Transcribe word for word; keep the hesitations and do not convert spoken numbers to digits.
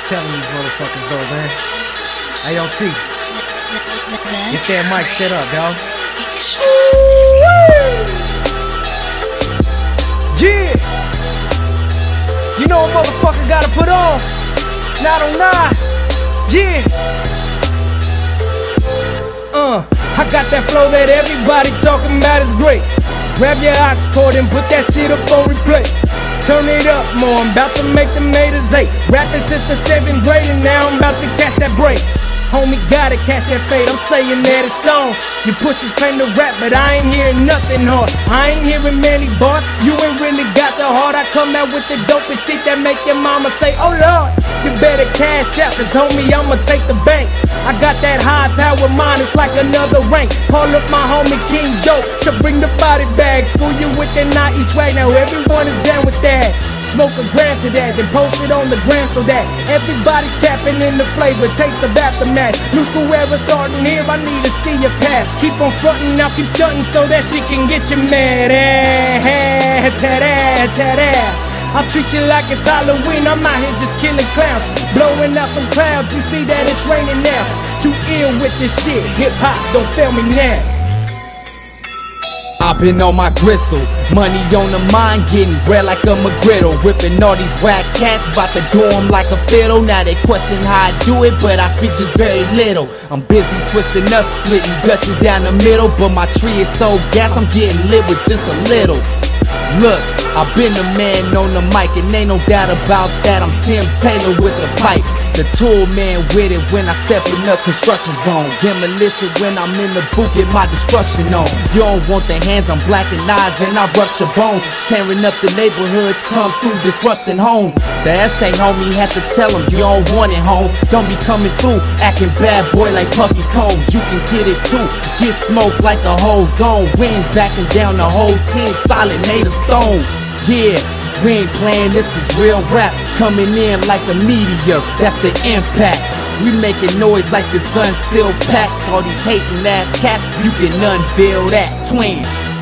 telling these motherfuckers though, man. Hey, yo, T. Get that mic set up, dawg. Yeah! You know a motherfucker gotta put on. Not on nine. Yeah! Uh, I got that flow that everybody talking about is great. Grab your aux cord and put that shit up on replay. Turn it up more, I'm about to make them haters hate. Rapping since the seventh grade and now I'm about to catch that break. Homie gotta catch that fade, I'm saying that it's on. You pussies claim to rap, but I ain't hearing nothing hard. I ain't hearing many bars, you ain't really got the heart. I come out with the dopest shit that make your mama say, oh Lord. You better cash out, cause homie, I'ma take the bank. I got that high power mind, it's like another rank. Call up my homie King Dope to bring the body bag. School you with the naughty swag, now everyone is down with that. Smoke a gram to that, then post it on the gram so that everybody's tapping in the flavor, taste of aftermath. New school era starting here, I need to see your past. Keep on frontin', now keep stunting so that shit can get you mad. Eh, ta-da, ta-da. I'll treat you like it's Halloween, I'm out here just killing clowns, blowing out some clouds, you see that it's raining now. Too ill with this shit, hip-hop, don't fail me now. I've been on my gristle, money on the mind, getting bread like a McGriddle. Whipping all these whack cats, bout to do them like a fiddle. Now they question how I do it, but I speak just very little. I'm busy twisting up, splitting Dutches down the middle. But my tree is so gas, I'm getting lit with just a little. Look, I've been the man on the mic, and ain't no doubt about that. I'm Tim Taylor with the pipe, the tool man with it when I step in the construction zone. Demolition when I'm in the booth, get my destruction on. You don't want the hands, I'm blacking eyes and I rupture bones. Tearing up the neighborhoods, come through disrupting homes. The S A homie had to tell him you don't want it, homes. Don't be coming through, acting bad boy like Puffy Combs. You can get it too, get smoked like the whole zone. Winds backing down the whole team, solid made of stone. Yeah, we ain't playing, this is real rap. Coming in like a meteor, that's the impact. We making noise like the sun still packed. All these hating ass cats, you can unveil that. Twins.